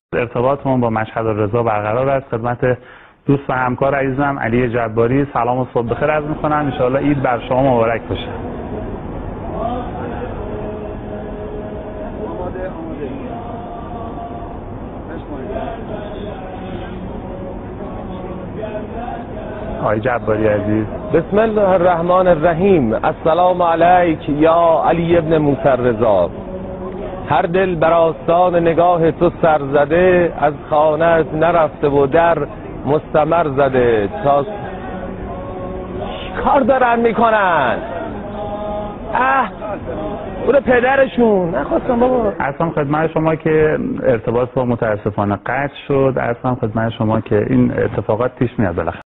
ارتباطمون با مشهد الرضا برقرار است. خدمت دوست و همکار عزیزم علی جباری سلام و صبح بخیر عرض می‌کنم. ان شاء الله عید بر شما مبارک باشه. آقای جباری عزیز، بسم الله الرحمن الرحیم. السلام علیک یا علی ابن موسی الرضا. هر دل بر آستان نگاه تو سر زده، از خانه‌ات نرفته و در مستمر زده. تا کار دارن میکنن؟ بوده پدرشون نخواستم بابا. اصلا خدمت شما که ارتباط با متاسفانه قطع شد. اصلا خدمت شما که این اتفاقات پیش میاد بالاخره.